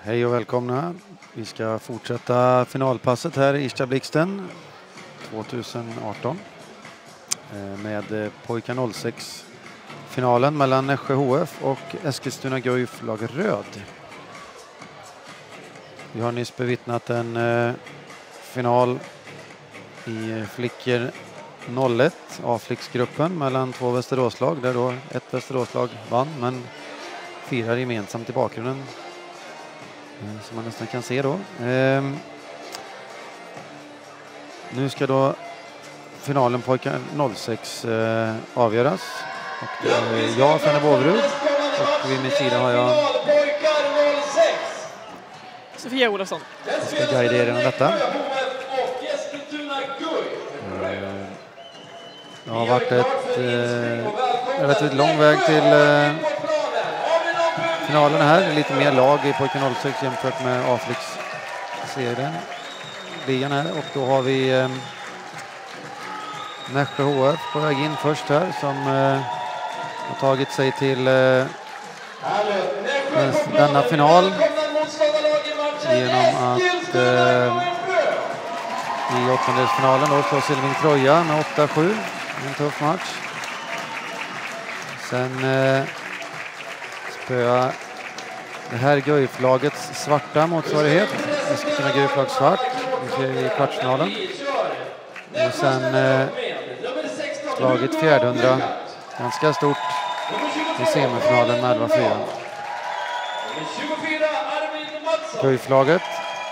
Hej och välkomna. Vi ska fortsätta finalpasset här i Ersta Blixten 2018 med pojkar 06 finalen mellan Nässjö HF och Eskilstuna Guif lag röd. Vi har nyss bevittnat en final i flickor 01 A-flicksgruppen mellan två Västeråslag där då ett Västeråslag vann men firar gemensamt i bakgrunden som man nästan kan se då. Nu ska då finalen pojkar 06 avgöras. Och det är jag, Fenne Båvrud, och vid min sida har jag Sofia Olofsson. Jag ska guida er genom detta. Det har varit ett relativt lång väg till finalen här. Lite mer lag i pojkar 06 jämfört med A-flicks-serien. Ligan här. Och då har vi Nässjö HF på väg in först här som har tagit sig till denna final genom att i åttondelsfinalen då slå Silving Troja med 8-7. En tuff match. Sen spöa det här Guif-lagets svarta motsvarighet. Eskilstuna Guif-lag svart i kvartsfinalen. Och sen slaget 400 ganska stort i semifinalen med 11-4. Guif-laget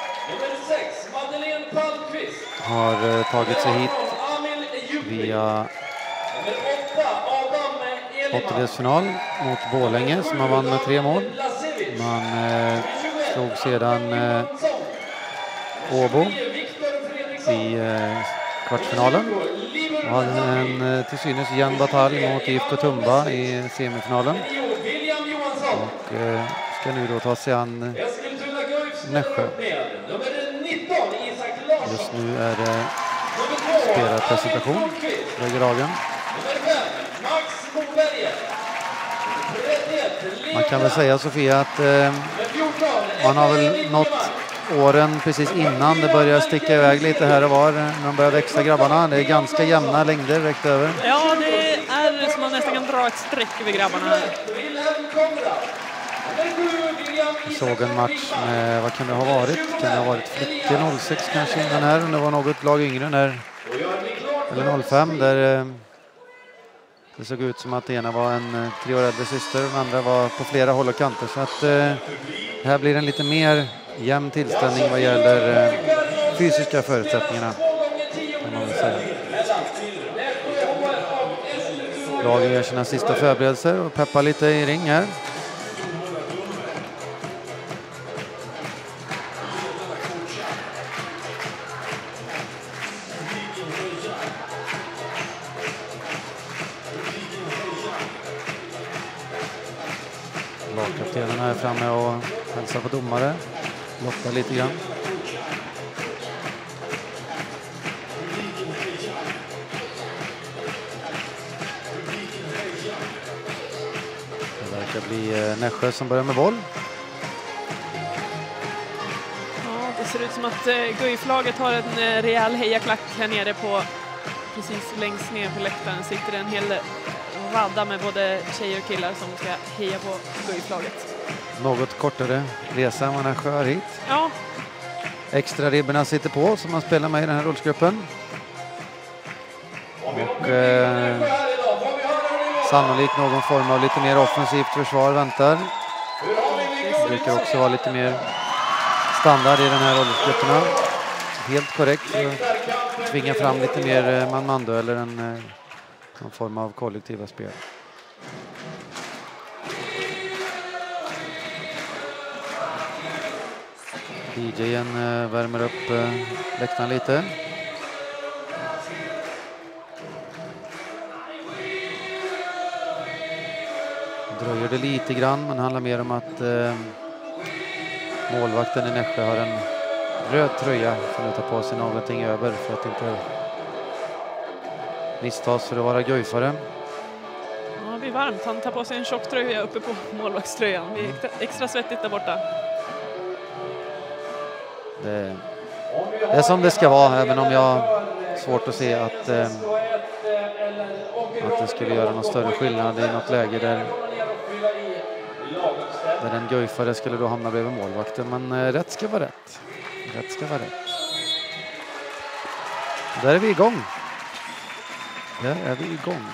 har tagit sig hit via åttondelsfinal mot Borlänge som man vann med 3 mål. Man slog sedan Åbo i kvartsfinalen. Och hade en till synes jämn batalj mot IFK Tumba i semifinalen. Och ska nu då ta sig an Nässjö. Just nu är det spelarpresentation lägger lagen. Man kan väl säga, Sofia, att man har väl nått åren precis innan det börjar sticka iväg lite här och var när de börjar växa grabbarna. Det är ganska jämna längder räckt över. Ja, det är som man nästan kan dra ett streck över grabbarna här. Jag såg en match med, vad kan det ha varit? Kan det ha varit flickor 06 kanske innan här? Det var något lag yngre där, eller 05 där det såg ut som att det ena var en 3 år äldre syster och den andra var på flera håll och kanter. Så att det här blir en lite mer jämn tillställning vad gäller fysiska förutsättningarna, kan man väl säga. Lagen gör sina sista förberedelser och peppar lite i ring här. Lagkaptenen är framme och hälsar på domare. Lottar lite grann. Det verkar bli Nässjö som börjar med boll. Ja, det ser ut som att Guif-laget har en rejäl hejaklack här nere på, precis längst ner på läktaren sitter en hel radda med både tjejer och killar som ska heja på Guif-laget. Något kortare resa än vad Nässjö har hit. Ja. Extra ribborna sitter på som man spelar med i den här rollsgruppen. Och sannolikt någon form av lite mer offensivt försvar väntar. Det brukar också vara lite mer standard i den här rollsgrupperna. Helt korrekt. Tvinga fram lite mer man-man-dueller än någon form av kollektiva spel. DJ:n värmer upp läktaren lite. Dröjer det lite grann, men handlar mer om att målvakten i Nässjö har en röd tröja som nu tar på sig någonting över för att inte misstas för att vara guifare. Ja, det blir varmt. Han tar på sig en tjock tröja uppe på målvaktströjan. Det är extra svettigt där borta. Det är som det ska vara, även om jag har svårt att se att det skulle göra någon större skillnad i något läge där en Guifare skulle då hamna bredvid målvakten. Men rätt ska vara rätt. Rätt ska vara rätt. Där är vi igång. Där är vi igång.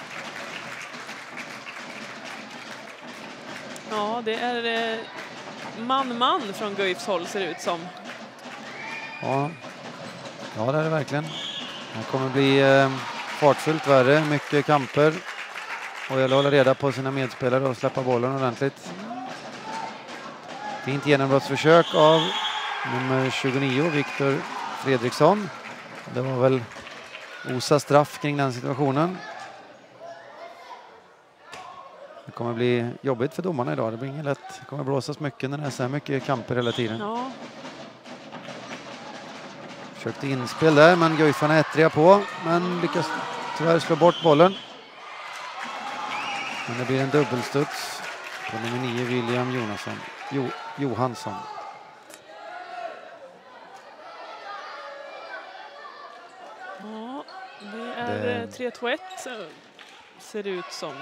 Ja, det är man från Guifs håll ser det ut som. Ja, det är det verkligen. Det kommer bli fartfullt värre, mycket kamper. Och jag håller reda på sina medspelare och släppa bollen ordentligt. Fint genombrottsförsök av nummer 29, Viktor Fredriksson. Det var väl osa straff kring den situationen. Det kommer bli jobbigt för domarna idag. Det blir inget lätt. Det kommer blåsas mycket när det är så här mycket kamper hela tiden. Ja. Försökte inspel där, men Guifarna ettriga på. Men lyckas tyvärr slå bort bollen. Men det blir en dubbelstuds på nummer 9, William Johansson. Ja, det är 3-2-1 ser det ut som.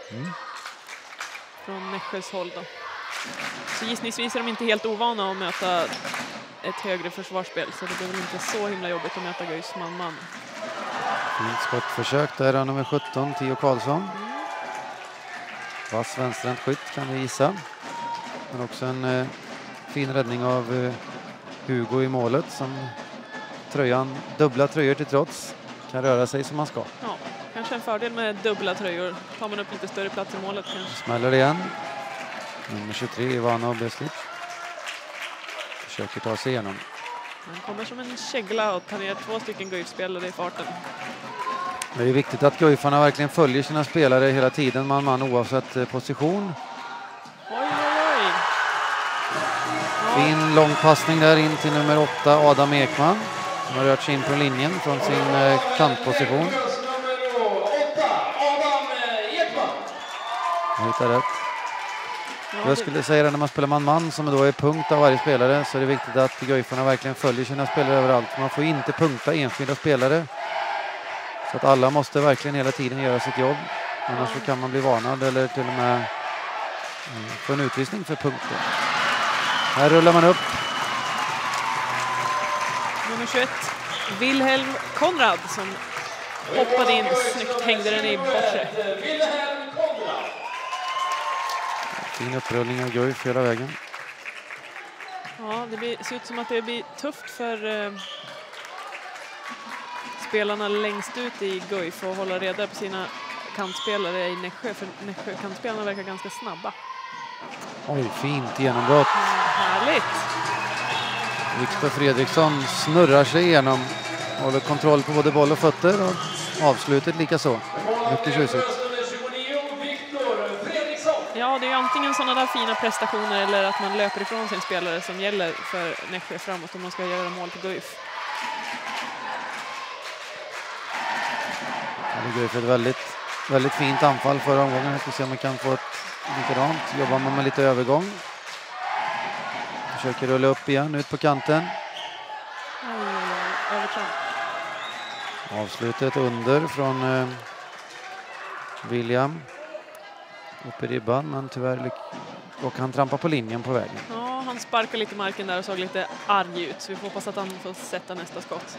Från Nässjös håll då. Så gissningsvis är de inte helt ovana att möta ett högre försvarsspel, så det blir väl inte så himla jobbigt att möta Guifs man. Fint skottförsök där av nummer 17, Theo Karlsson. Vass vänsterhänt skytt kan vi gissa. Men också en fin räddning av Hugo i målet som dubbla tröjor till trots kan röra sig som man ska. Ja, kanske en fördel med dubbla tröjor. Tar man upp lite större plats i målet kanske. Smäller det igen. Nummer 23, Ivano Beslic. Försöker ta sig igenom. Han kommer som en kägla och tar ner 2 stycken Guif-spelare i farten. Det är viktigt att Guifarna verkligen följer sina spelare hela tiden, man oavsett position. Oj. Fin lång passning där in till nummer 8, Adam Ekman. Som har rört sig in på linjen från sin kantposition. Jag hittar rätt. Jag skulle säga det, när man spelar man som då är punkt av varje spelare, så är det viktigt att Guifarna verkligen följer sina spelare överallt. Man får inte punkta enskilda spelare. Så att alla måste verkligen hela tiden göra sitt jobb. Annars så kan man bli varnad eller till och med få en utvisning för punkter. Här rullar man upp. Nummer 21, Wilhelm Konrad som hoppade in snyggt, hängde den i bortre. Fin upprullning av Guif hela vägen. Ja, det ser ut som att det blir tufft för spelarna längst ut i Guif och hålla reda på sina kantspelare i Nässjö, för Nässjö-kantspelarna verkar ganska snabba. Oj, fint genombrott. Härligt! Viktor Fredriksson snurrar sig igenom, håller kontroll på både boll och fötter och avslutet lika så. Mycket tjusigt. Ja, det är ju antingen sådana där fina prestationer eller att man löper ifrån sin spelare som gäller för Nässjö framåt om man ska göra mål på Guif. Det går för ett väldigt fint anfall förra omgången. Jag ska se om man kan få ett likadant. Jobbar man med lite övergång. Försöker rulla upp igen, ut på kanten. Avslutet under från William. Upp i ribban, men tyvärr och han trampar på linjen på vägen. Ja, han sparkar lite marken där och såg lite arg ut. Så vi får hoppas att han får sätta nästa skott.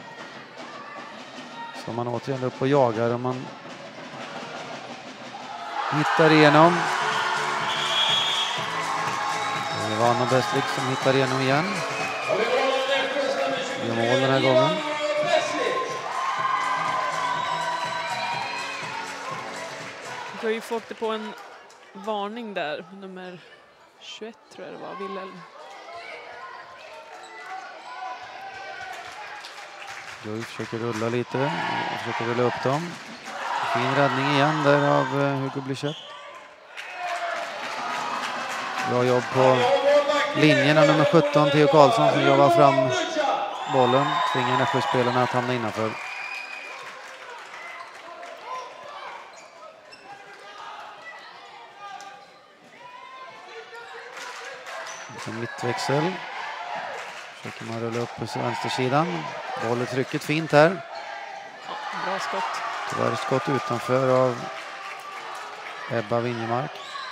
Så man återigen upp och jagar och man hittar igenom. Det var Anna Beslik som hittar igenom igen. Gör mål den här gången. Guif åkte på en varning där. Nummer 21 tror jag det var, Wilhelm. Guif försöker rulla lite. Försöker rulla upp dem. Fin räddning igen där av Hugo Blichett. Bra jobb på linjen av nummer 17, Theo Karlsson, som jobbar fram bollen. Tvingar Nässjö-spelarna att hamna innanför. Som mittväxel. Så kan man rulla upp på vänstersidan. Håller trycket fint här. Ja, bra skott. Tyvärr skott utanför av Ebba Winjemark.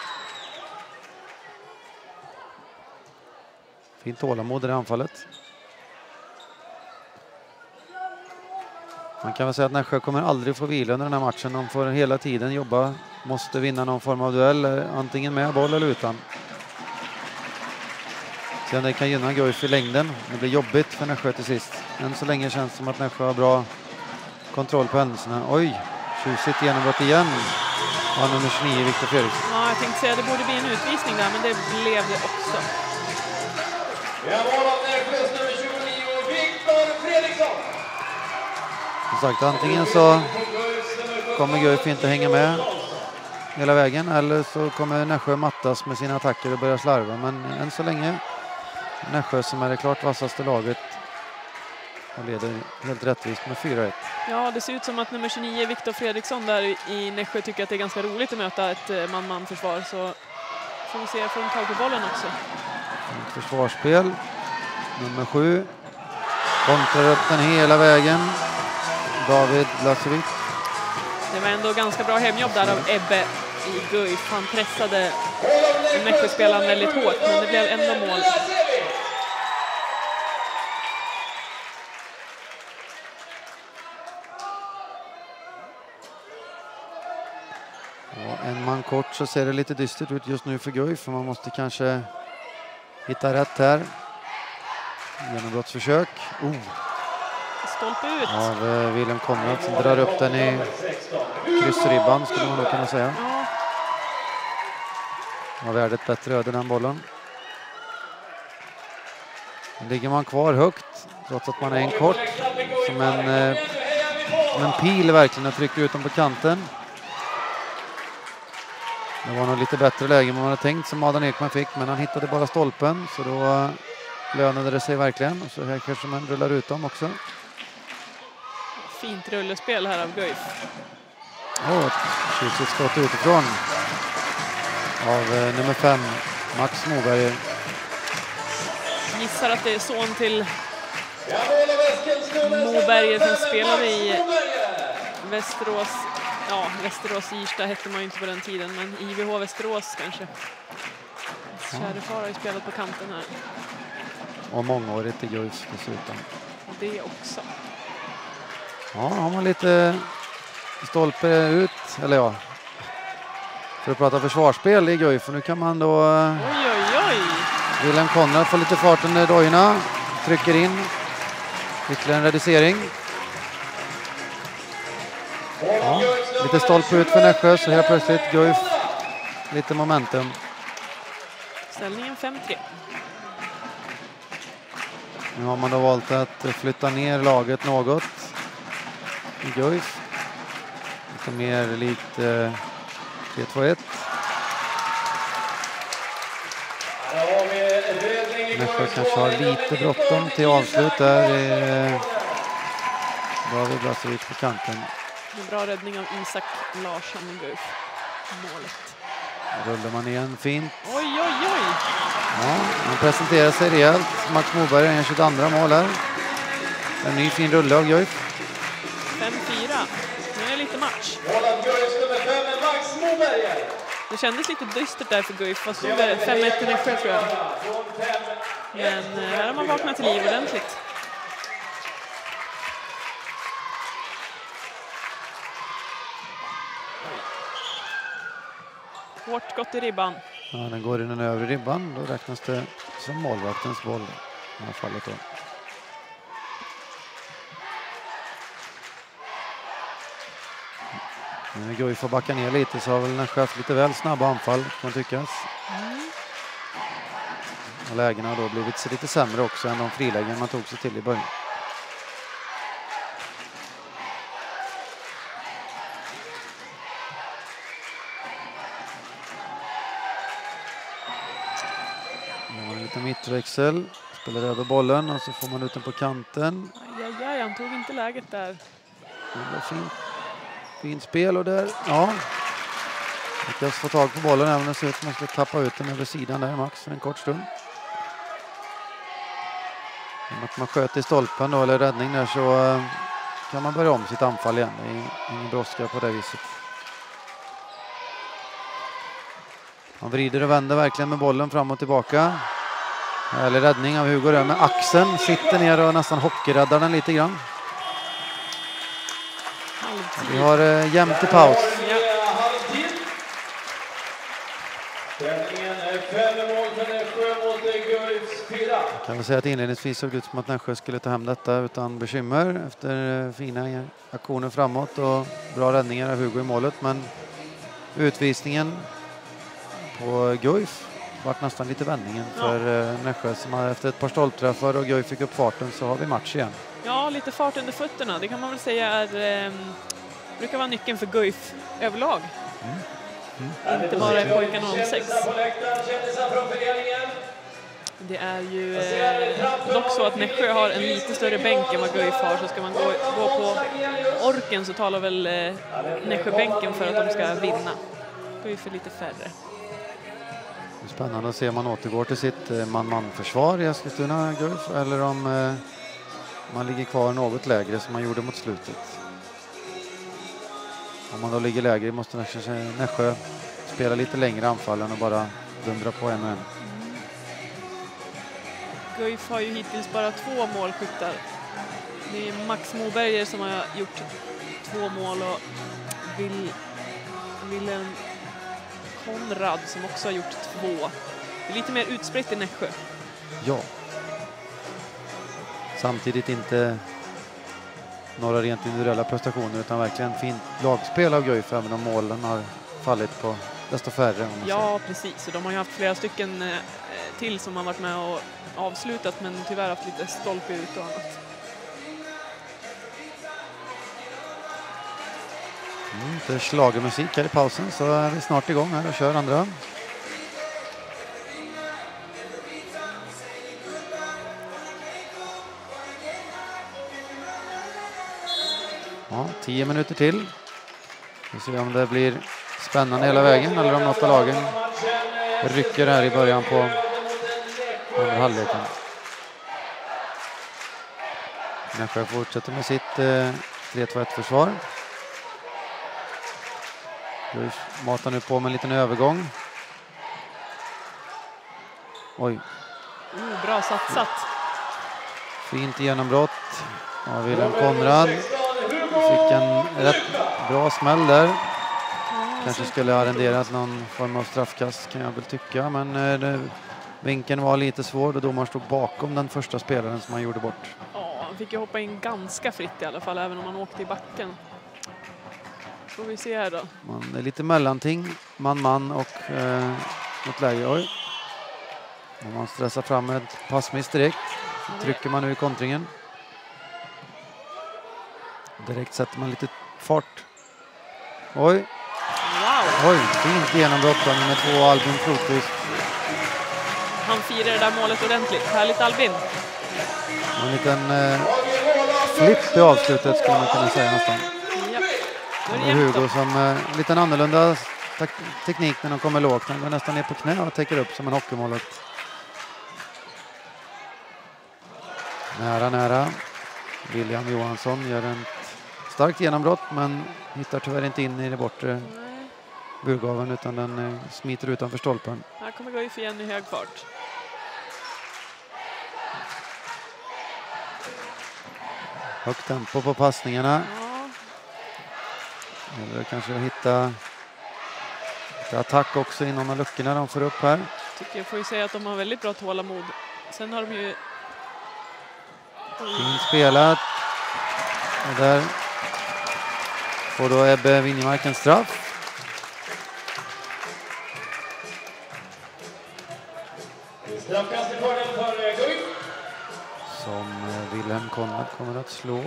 Fint tålamod i anfallet. Man kan väl säga att Nässjö kommer aldrig få vila under den här matchen. De får hela tiden jobba. Måste vinna någon form av duell. Antingen med boll eller utan. Sen det kan gynna Guif i längden. Det blir jobbigt för Nässjö till sist. Än så länge känns det som att Nässjö har bra kontroll på händelserna. Oj, tjusigt genombrott igen. Ja, nummer 29, Viktor Fredriksson. Ja, jag tänkte säga att det borde bli en utvisning där, men det blev det också. Vi har mål av Nässjös nummer 29, Viktor Fredriksson. Som sagt, antingen så kommer Guif inte hänga med hela vägen, eller så kommer Nässjö mattas med sina attacker och börja slarva. Men än så länge Nässjö som är det klart vassaste laget och leder helt rättvist med 4-1. Ja, det ser ut som att nummer 29, Viktor Fredriksson där i Nässjö, tycker att det är ganska roligt att möta ett man-man-försvar. Så får vi se, får de tag på bollen också. Försvarsspel. Nummer 7. Kontrar upp den hela vägen. David Lasevic. Det var ändå ganska bra hemjobb där av Ebbe i Guif. Han pressade Nässjö-spelaren väldigt hårt, men det blev ändå mål. Och en man kort så ser det lite dystert ut just nu för Guif. För man måste kanske hitta rätt här. Genombrottsförsök. Stolpe ut. Av Wilhelm Konrad som drar upp den i kryssribban, skulle man nog kunna säga. Ja. Har värdet bättre öde den bollen. Ligger man kvar högt trots att man är en kort. Som en pil verkligen och trycker ut den på kanten. Det var nog lite bättre läge än man hade tänkt som Adam Ekman fick, men han hittade bara stolpen, så då lönade det sig verkligen. Och så här kanske man rullar ut dem också. Fint rullespel här av Guif. Ett tjusigt skott utifrån av nummer 5, Max Moberg. Gissar att det är son till Moberg som spelade i Västerås. Ja, Västerås-Irsta hette man ju inte på den tiden, men IVH Västerås kanske. Käre far har ju spelat på kanten här. Och mångårigt i Guif dessutom. Det också. Ja, har man lite stolpe ut, eller ja. För att prata försvarsspel i Guif, för nu kan man då... Oj. Wilhelm Konrad får lite fart under dojorna. Trycker in. Ytterligare en reducering. Ja, lite stolpe ut för Nässjö, så helt plötsligt Guif lite momentum. Ställningen 5-3. Nu har man då valt att flytta ner laget något i Guif. Lite mer likt 3-2-1. Nässjö kanske har lite bråttom till avslut där. David Blasevic på kanten. En bra räddning av Isak Larsson i Guif. Målet. Rullar man igen fint. Oj. Ja, han presenterar sig rejält. Max Moberg är 22 mål här. En ny fin rulle av Guif. 5-4. Nu är det lite match. Det kändes lite dystert där för Guif. Fast det är 5-1 till Nässjö, tror jag. Men här har man vaknat till liv ordentligt. Hårt gått i ribban. Ja, den går in den övre ribban. Då räknas det som målvaktens boll i det här fallet då. Nu går vi för backa ner lite, så har väl Nässjö haft lite väl snabba anfall, kan tyckas. Och lägena har då blivit lite sämre också än de frilägen man tog sig till i början. Mittväxel, spelar över bollen och så får man ut den på kanten. Aj, han tog inte läget där. Det var fint spel och där, ja. Lyckas få tag på bollen även om det ser ut som att man ska tappa ut den över sidan där, Max, för en kort stund. Om att man sköt i stolpen då, eller räddning där, så kan man börja om sitt anfall igen. Det är ingen brådska på det viset. Han vrider och vänder verkligen med bollen fram och tillbaka. Härlig räddning av Hugo där med axeln. Sitter ner och nästan hockeyräddar den lite grann. Vi har jämnt i paus. Kan vi säga att inledningsvis såg det ut som att Nässjö skulle ta hem detta utan bekymmer efter fina aktioner framåt och bra räddningar av Hugo i målet, men utvisningen på Guif vart nästan lite vändningen för Nässjö, som efter ett par stolpträffar och Guif fick upp farten, så har vi match igen. Ja, lite fart under fötterna, det kan man väl säga är, brukar vara nyckeln för Guif överlag. Inte bara i pojkarna 06. Det är ju dock så att Nässjö har en lite större bänk än vad Guif har, så ska man gå på orken så talar väl Nässjö-bänken för att de ska vinna. Guif är lite färre. Spännande att se om man återgår till sitt man-man-försvar i Eskilstuna, Guif, eller om man ligger kvar något lägre som man gjorde mot slutet. Om man då ligger lägre måste Nässjö spela lite längre anfallen och bara dundra på en och en. Guif har ju hittills bara 2 målskyttar. Det är Max Moberger som har gjort 2 mål och Wilhelm Konrad som också har gjort 2. Det är lite mer utspritt i Nässjö. Ja. Samtidigt inte några rent individuella prestationer, utan verkligen fint lagspel av Guif, även om målen har fallit på desto färre. Ja, precis. Och de har ju haft flera stycken till som har varit med och avslutat, men tyvärr haft lite stolpe ut och annat. Det är schlagermusik här i pausen, så är vi snart igång här och kör andra. Ja, 10 minuter till. Vi ser om det blir spännande hela vägen eller om något av lagen rycker här i början på andra halvleken. Nässjö fortsätter med sitt 3-2-1-försvar. Guif matar nu på med en liten övergång. Oj. Bra satsat. Fint genombrott av Wilhelm Konrad. Fick en rätt bra smäll där. Kanske skulle ha renderat någon form av straffkast, kan jag väl tycka. Men vinkeln var lite svår och domaren stod bakom den första spelaren som han gjorde bort. Ja, han fick ju hoppa in ganska fritt i alla fall, även om han åkte i backen. Får vi se här då. Det är lite mellanting, man och mot läge. Oj. Om man stressar fram ett passmiss direkt, så trycker man nu i kontringen. Direkt sätter man lite fart. Oj. Wow. Oj, fint genombrott med 2 Albin Flodqvist. Han firar det där målet ordentligt. Härligt Albin. En liten flipp i avslutet skulle man kunna säga nästan. Ja. Det är Hugo som lite annorlunda teknik när de kommer lågt. Han går nästan ner på knä och täcker upp som en hockeymålet. Nära. William Johansson gör en starkt genombrott, men hittar tyvärr inte in i det bortre burgaven, utan den smiter utanför stolpen. Här kommer Guif igen i hög fart. Högt tempo på passningarna. Ja. Eller kanske hitta attack också inom de luckorna de får upp här. Tycker jag får ju säga att de har väldigt bra tålamod. Sen har de ju... Fint spelat. Och där får då Ebbe Winjemark en straff. Som Wilhelm Konrad kommer att slå.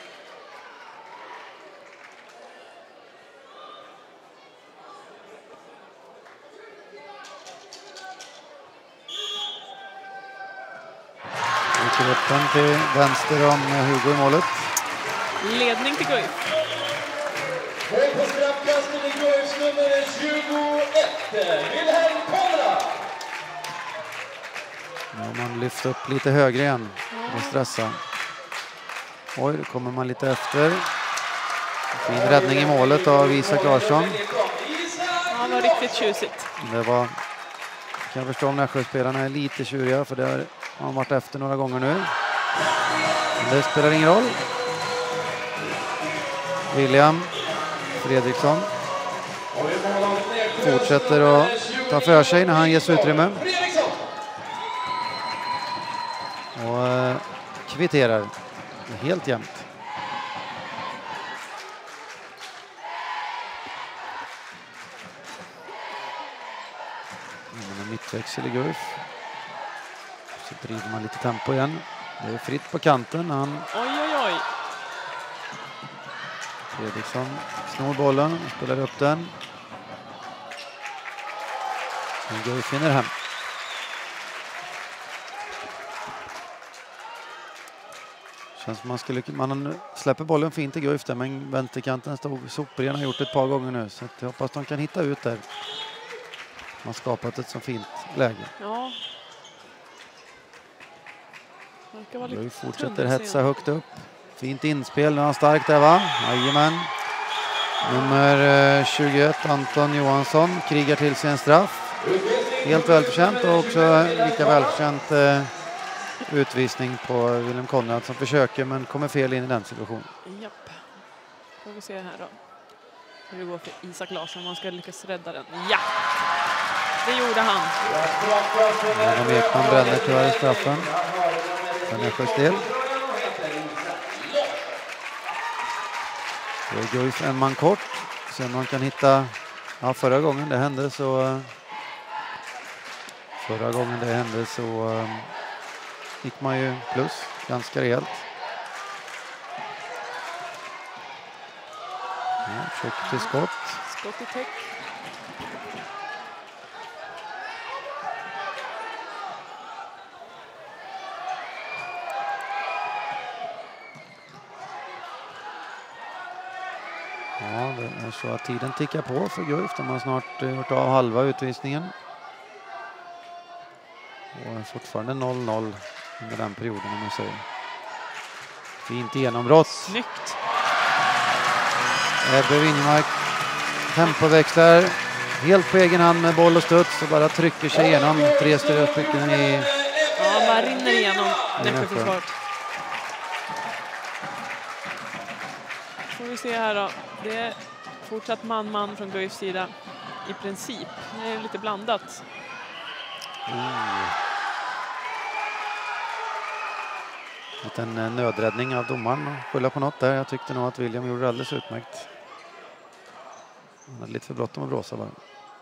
Öppen till vänster om Hugo i målet. Ledning till Guif. Och på straffkastet i Guifs nummer 21, Wilhelm Konrad. Ja, man lyfter upp lite högre igen. och stressa. Oj, då kommer man lite efter. Fin räddning i målet av Isak Larsson. Ja, det var riktigt tjusigt. Det var, kan jag förstå om Nässjö-spelarna är lite tjuriga, för det har man varit efter några gånger nu. Men det spelar ingen roll. William Fredriksson fortsätter att ta för sig när han ges utrymme. Och kvitterar. Helt jämnt. Mittväxel i Guif. Så driver man lite tempo igen. Det är fritt på kanten. Han... Oj. Fredriksson snor bollen och spelar upp den. Men Guif finner hem. Känns som man släpper bollen fint i Guif där, men vänsterkanten stod Soprien har gjort ett par gånger nu, så jag hoppas de kan hitta ut där. Man har skapat ett så fint läge. Ja. Guif fortsätter hetsa högt upp. Fint inspel, nu är han stark där, va? Jajamän. Nummer 21 Anton Johansson krigar till sig en straff. Helt välförtjänt, och också lika välförtjänt utvisning på William Konrad som försöker men kommer fel in i den situationen. Japp. Får vi se här då. Hur det går för Isak Larsson. Man ska lyckas rädda den. Ja! Det gjorde han. Men Ekman bränner tyvärr straffen. Den är just del. Det är Guif en man kort. Sen man kan hitta... Ja, förra gången det hände så gick man ju plus ganska rejält. Ja, försöker till skott. Skott i täck. Ja, det är så att tiden tickar på för Guif. De har snart gjort av halva utvisningen. Och fortfarande 0-0 under den perioden, om man säger. Fint genombrott. Snyggt. Ebbe Winmark tempoväxlar helt på egen hand med boll och studs och bara trycker sig igenom 3 stycken i... Ja, bara rinner igenom Nässjö-försvaret. Får vi se här då. Det är fortsatt man från Guifs sida i princip. Det är lite blandat. En nödräddning av domaren och skylla på något där. Jag tyckte nog att William gjorde det alldeles utmärkt. Han hade lite för bråttom att bråsa bara.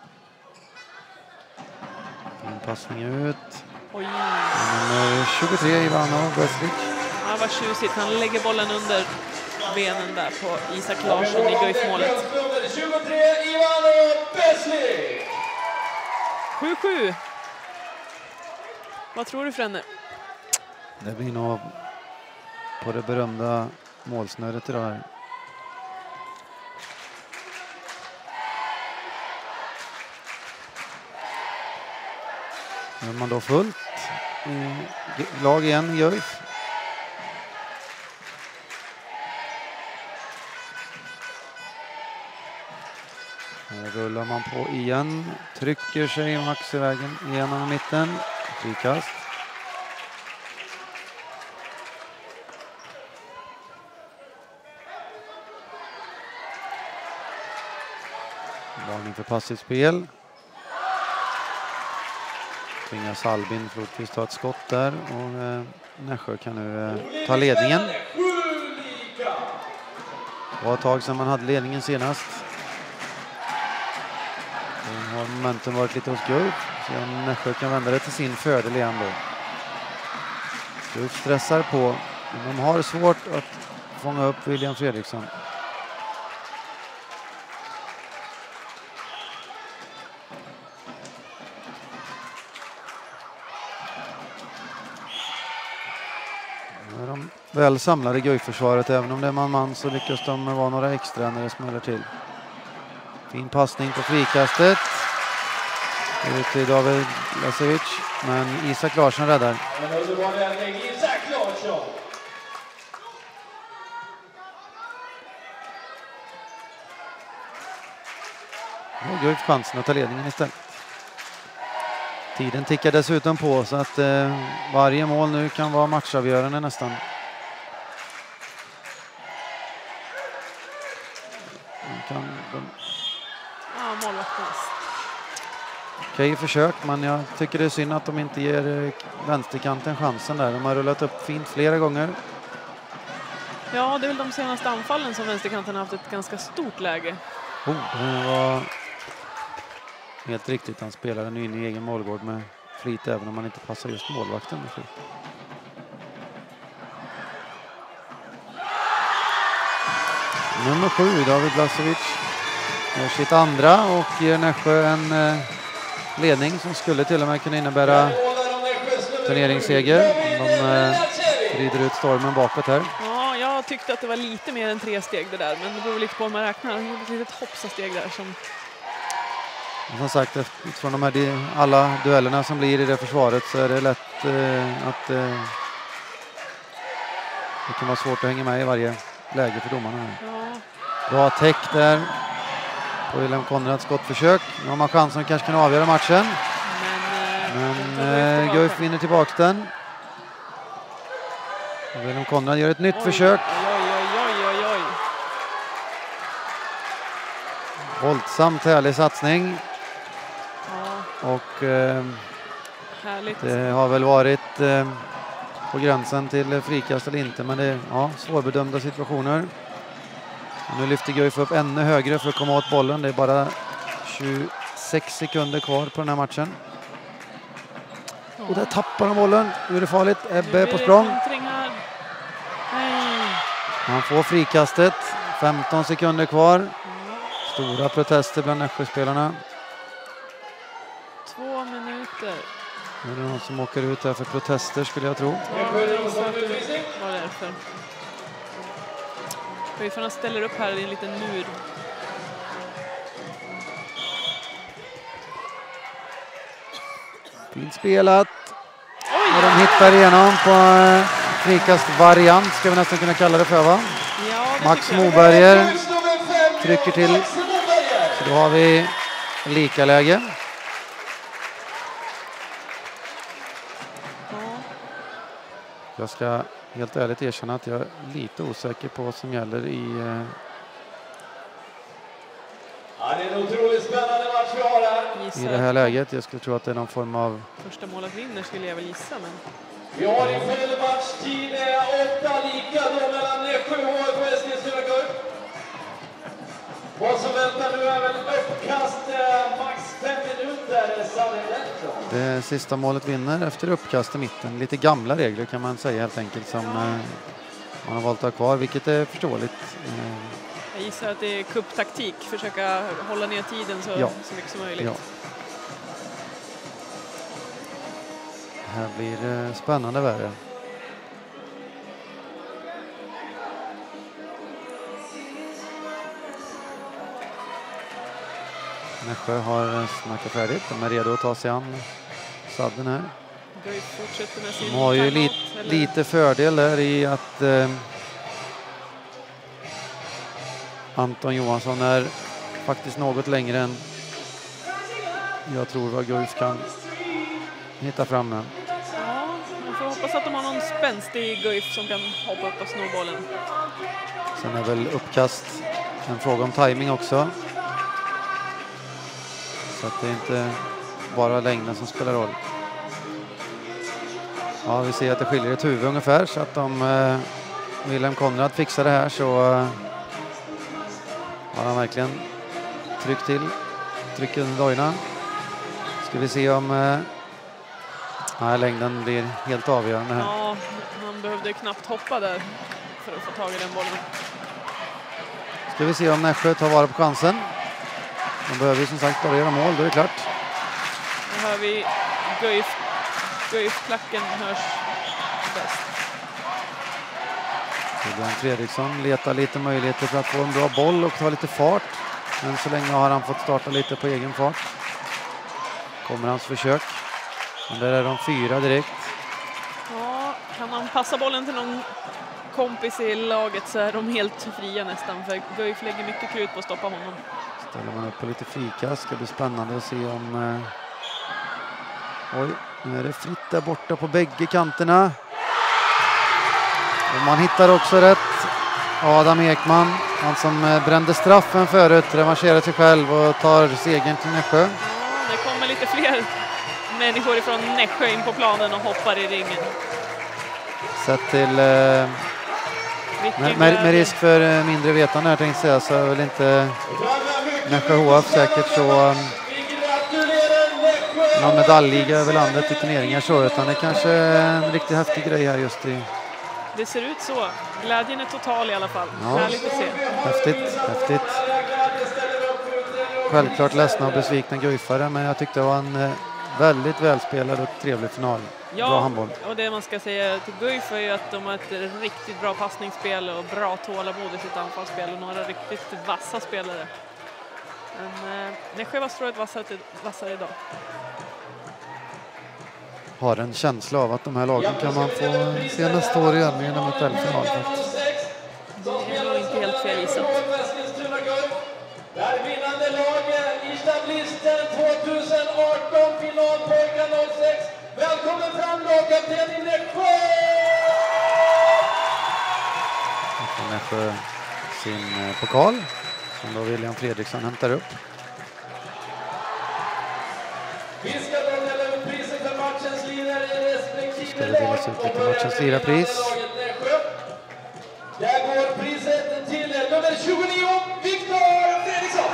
En passning ut. Oj. Nummer 23 Ivano Beslik. Ja, vad tjusigt. Han lägger bollen under benen där på Isak Larsson i Guif-målet. 23 Ivano Beslik. 7-7. Vad tror du, Frenne? Det blir nog på det berömda målsnöret idag här. Nu är man då fullt lag igen i Guif. Här rullar man på igen. Trycker sig Max i vägen igenom mitten. Frikast. Varning för passivt spel. Tvingas Albin Flodqvist ta ett skott där och Nässjö kan nu ta ledningen. Det var ett tag sedan man hade ledningen senast. Nu har momentum varit lite hos Guif. Så om Nässjö kan vända det till sin fördel igen då. Guif stressar på, men de har svårt att fånga upp William Fredriksson. Väl samlade Guif-försvaret, även om det är man så lyckas de vara några extra när det smäller till. Fin passning på frikastet. Ut till David Lasevic. men Isak Larsson räddar. En underbar räddning, Isak Larsson. Och Guif chansen att ta ledningen istället. Tiden tickar dessutom på så att varje mål nu kan vara matchavgörande nästan. Målvaktens. Okej försök, men jag tycker det är synd att de inte ger vänsterkanten chansen där. De har rullat upp fint flera gånger. Ja, det är väl de senaste anfallen som vänsterkanten har haft ett ganska stort läge. Det var helt riktigt. Han spelade nu in i egen målgård med flit, även om man inte passar just målvakten med flit. Nummer 7, David Blasevic, gör sitt andra och ger Nässjö en ledning som skulle till och med kunna innebära turneringsseger. De rider ut stormen bakåt här. Ja, jag tyckte att det var lite mer än 3 steg det där, men det beror lite på om man räknar. Det är ett litet hoppsasteg där som sagt, utifrån de här alla duellerna som blir i det försvaret så är det lätt att det kan vara svårt att hänga med i varje läge för domarna. Ja. Bra täck där på Wilhelm Konrads skottförsök. Nu har man chansen att kanske kunna avgöra matchen. Men Guif vinner tillbaka den. Wilhelm Konrad gör ett nytt försök. Oj. Våldsamt härlig satsning. Ja. Och härligt. det har väl varit på gränsen till frikast eller inte, men det är svårbedömda situationer. Och nu lyfter Guif upp ännu högre för att komma åt bollen. Det är bara 26 sekunder kvar på den här matchen. Ja. Och där tappar de bollen. Nu är det farligt. Ebbe på språng. Han får frikastet. 15 sekunder kvar. Stora protester bland Nässjö-spelarna. 2 minuter. Nu är det någon som åker ut här för protester, skulle jag tro. Ja, jag gissar att det var därför. Guifarna ställer upp här i en liten mur. Fint spelat. Och de hittar igenom på frikastvariant, ska vi nästan kunna kalla det för, va? Ja, Max Moberger trycker till. Så då har vi lika läge. Jag ska helt ärligt erkänna att jag är lite osäker på vad som gäller i... Ja, det är en otroligt spännande match vi har här. I det här läget. Jag skulle tro att det är någon form av... Första målet vinner skulle jag väl gissa, men... Vi har i full matchtid 8 lika då mellan Nässjö och Eskilstuna Guif. Vad som väntar nu är väl uppkast max 5 minuter. Det sista målet vinner efter uppkast i mitten. Lite gamla regler kan man säga helt enkelt som man har valt att ha kvar, vilket är förståeligt. Jag gissar att det är kupptaktik, försöka hålla ner tiden så mycket som möjligt. Ja. Här blir det spännande värre. Nässjö har snackat färdigt. De är redo att ta sig an sadden här. De har ju lite fördel där i att Anton Johansson är faktiskt något längre än jag tror vad Guif kan hitta fram med. Ja, man får hoppas att de har någon spänstig Guif som kan hoppa upp och sno bollen. Sen är väl uppkast en fråga om timing också. Så att det är inte bara längden som spelar roll. Ja, vi ser att det skiljer ett huvud ungefär, så att om Wilhelm Konrad fixar det här så har han verkligen trycker under dojorna. Ska vi se om längden blir helt avgörande här. Ja, han behövde knappt hoppa där för att få tag i den bollen. Ska vi se om Nässjö tar vara på chansen. De behöver ju som sagt bara göra mål, då är det klart. Nu hör vi Guif-klacken hörs bäst. Björn Fredriksson letar lite möjligheter för att få en bra boll och ta lite fart. Men så länge har han fått starta lite på egen fart. Kommer hans försök. Men där är de 4 direkt. Ja, kan man passa bollen till någon kompis i laget så är de helt fria nästan, för Guif lägger mycket krut på att stoppa honom. Ställer man upp på lite frikast, ska bli spännande att se om... Oj, nu är det fritt där borta på bägge kanterna. Och man hittar också rätt. Adam Ekman, han som brände straffen förut, revanscherar sig själv och tar segern till Nässjö. Ja, det kommer lite fler människor ifrån Nässjö in på planen och hoppar i ringen. Sett till... med risk för mindre vetande här tänkte jag, så är väl inte Nässjö HF säkert så... någon medaljliga över landet i turneringar så, utan det kanske är en riktigt häftig grej här just i... Det ser ut så. Glädjen är total i alla fall. Ja. Härligt att se. Häftigt. Självklart ledsna och besvikna Guifare, men jag tyckte det var en väldigt välspelad och trevlig final. Bra handboll. Och det man ska säga till Guif är ju att de har ett riktigt bra passningsspel och bra tålamod i sitt anfallsspel och några riktigt vassa spelare. Men Nässjö var strået vassare idag. Har en känsla av att de här lagen kan man få se nästa år igen i en eventuell final faktiskt. Det är nog inte helt fel gissat. Där vinnande laget i Stablisten 2018 finalpojkar 06. Välkommen fram lagkapten i Nässjö! Nässjö sin pokal som då William Fredriksson hämtar upp. Vi ska då dela ut priset för matchens lirare i respektive lag. Ska det delas ut lite matchens lirarpris. Där går priset till nummer 29, Viktor Fredriksson.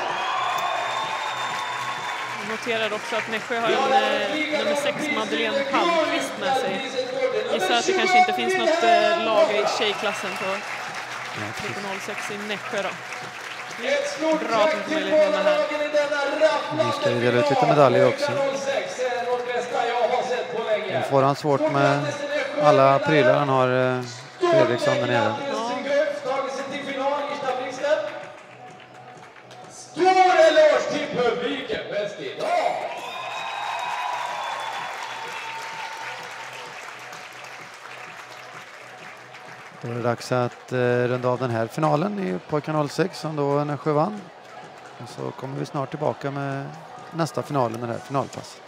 Jag noterar också att Nässjö har nummer 6 Madeleine Palmqvist med sig. Gissar att det kanske inte finns något lag i tjejklassen på 06 i Nässjö då. Bra att de får möjlighet med här. Nu ska vi dela ut lite medaljer också. Nu får han svårt med alla prylar han har, Fredriksson där nere. Stor eloge till publiken, bäst idag! Då är det dags att runda av den här finalen i pojkar 06 som då Nässjö vann. Och så kommer vi snart tillbaka med nästa final i det här finalpass.